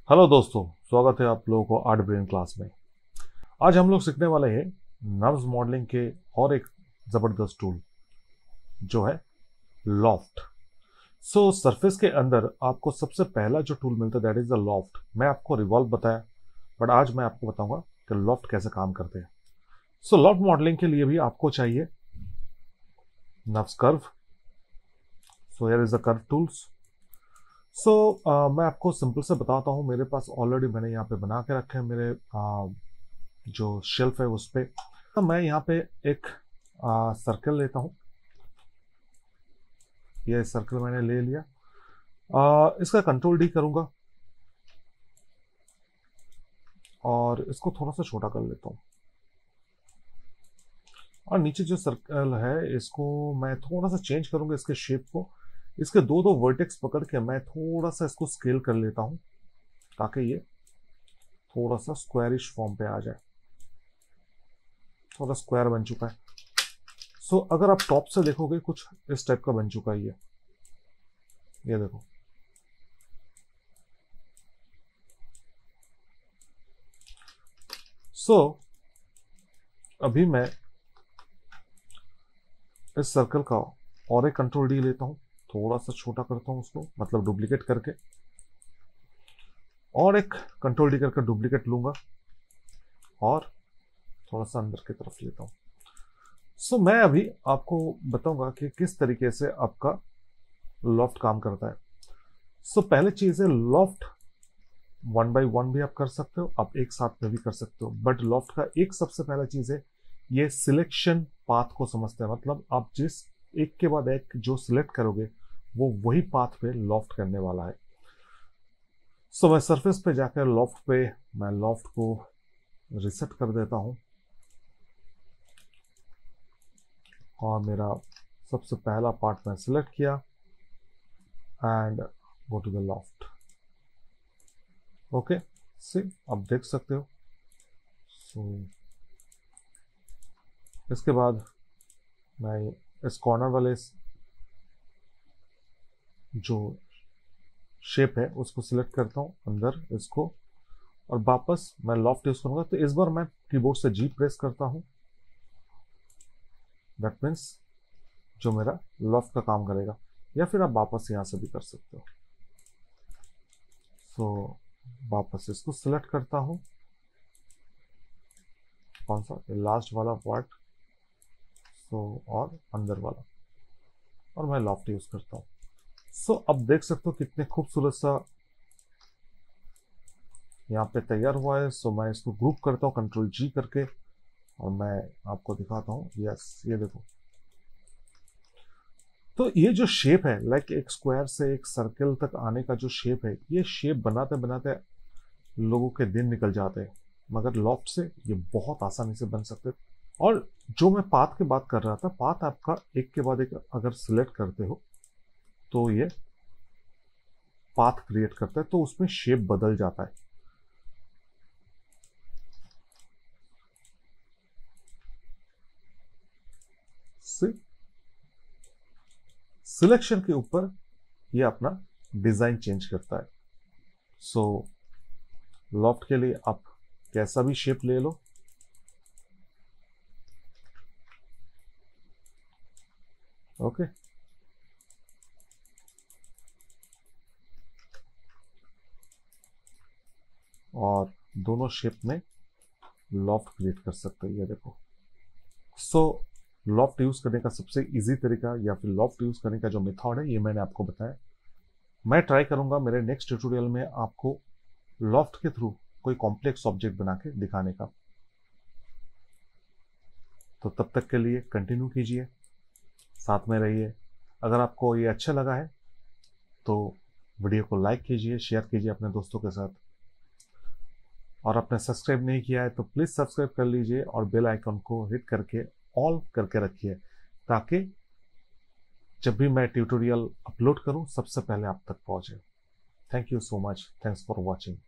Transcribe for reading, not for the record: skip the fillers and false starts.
Hello दोस्तों, स्वागत है आप लोगों को आर्ट ब्रेन क्लास में। आज हम लोग सीखने वाले हैं नर्व्स मॉडलिंग के और एक जबरदस्त टूल जो है लॉफ्ट। सरफेस के अंदर आपको सबसे पहला जो टूल मिलता है दैट इज द लॉफ्ट। मैं आपको रिवॉल्व बताया, बट आज मैं आपको बताऊंगा कि लॉफ्ट कैसे काम करते हैं। लॉफ्ट मॉडलिंग के लिए भी आपको चाहिए NURBS curve. Here is the curve tools. मैं आपको सिंपल से बताता हूँ। मेरे पास ऑलरेडी मैंने यहाँ पे बना के रखे हैं मेरे जो शेल्फ है उस पे। तो मैं यहाँ पे एक सर्कल लेता हूँ। ये सर्कल मैंने ले लिया। इसका कंट्रोल डी करूंगा और इसको थोड़ा सा छोटा कर लेता हूँ। और नीचे जो सर्कल है इसको मैं थोड़ा सा चेंज करूंगा इसके शेप को। इसके दो दो वर्टेक्स पकड़ के मैं थोड़ा सा इसको स्केल कर लेता हूँ ताकि ये थोड़ा सा स्क्वायरिश फॉर्म पे आ जाए। थोड़ा स्क्वायर बन चुका है। अगर आप टॉप से देखोगे कुछ इस टाइप का बन चुका है ये देखो। अभी मैं इस सर्कल का और एक कंट्रोल डी लेता हूं, थोड़ा सा छोटा करता हूं उसको, मतलब डुप्लीकेट करके, और एक कंट्रोल डी करके डुप्लीकेट लूंगा और थोड़ा सा अंदर की तरफ लेता हूं। मैं अभी आपको बताऊंगा कि किस तरीके से आपका लॉफ्ट काम करता है। पहले चीज है लॉफ्ट 1 by 1 भी आप कर सकते हो, आप एक साथ में भी कर सकते हो, बट लॉफ्ट का एक सबसे पहला चीज है ये सिलेक्शन पाथ को समझते हैं। मतलब आप जिस एक के बाद एक जो सिलेक्ट करोगे वो वही पाथ पे लॉफ्ट करने वाला है। मैं सरफेस पे जाकर लॉफ्ट पे मैं लॉफ्ट को रिसेट कर देता हूं और मेरा सबसे पहला पार्ट मैं सिलेक्ट किया and go to the loft. Okay, see आप देख सकते हो। इसके बाद मैं इस कॉर्नर वाले जो शेप है उसको सिलेक्ट करता हूं अंदर इसको, और वापस मैं लॉफ्ट यूज करूंगा। तो इस बार मैं कीबोर्ड से जी प्रेस करता हूं। दैट मीन्स जो मेरा लॉफ्ट का काम करेगा, या फिर आप वापस यहां से भी कर सकते हो। वापस इसको सिलेक्ट करता हूं, कौन सा लास्ट वाला पार्ट, और अंदर वाला, और मैं लॉफ्ट यूज करता हूं। अब देख सकते हो कितने खूबसूरत सा यहाँ पे तैयार हुआ है। मैं इसको ग्रुप करता हूँ कंट्रोल जी करके और मैं आपको दिखाता हूँ। यस, ये देखो। तो ये जो शेप है लाइक एक स्क्वायर से एक सर्कल तक आने का जो शेप है, ये शेप बनाते बनाते लोगों के दिन निकल जाते हैं, मगर लॉफ्ट से ये बहुत आसानी से बन सकते हैं। और जो मैं पाथ की बात कर रहा था, पाथ आपका एक के बाद एक अगर सिलेक्ट करते हो तो ये पाथ क्रिएट करता है, तो उसमें शेप बदल जाता है। सिलेक्शन के ऊपर ये अपना डिजाइन चेंज करता है। लॉफ्ट के लिए आप कैसा भी शेप ले लो। ओके, और दोनों शेप में लॉफ्ट क्रिएट कर सकते हैं। ये देखो। लॉफ्ट यूज करने का सबसे इजी तरीका या फिर लॉफ्ट यूज करने का जो मेथड है ये मैंने आपको बताया। मैं ट्राई करूंगा मेरे नेक्स्ट ट्यूटोरियल में आपको लॉफ्ट के थ्रू कोई कॉम्प्लेक्स ऑब्जेक्ट बना के दिखाने का। तो तब तक के लिए कंटिन्यू कीजिए, साथ में रहिए। अगर आपको ये अच्छा लगा है तो वीडियो को लाइक कीजिए, शेयर कीजिए अपने दोस्तों के साथ, और आपने सब्सक्राइब नहीं किया है तो प्लीज सब्सक्राइब कर लीजिए और बेल आइकन को हिट करके ऑल करके रखिए, ताकि जब भी मैं ट्यूटोरियल अपलोड करूं सबसे पहले आप तक पहुंचे। Thank you so much. Thanks for watching.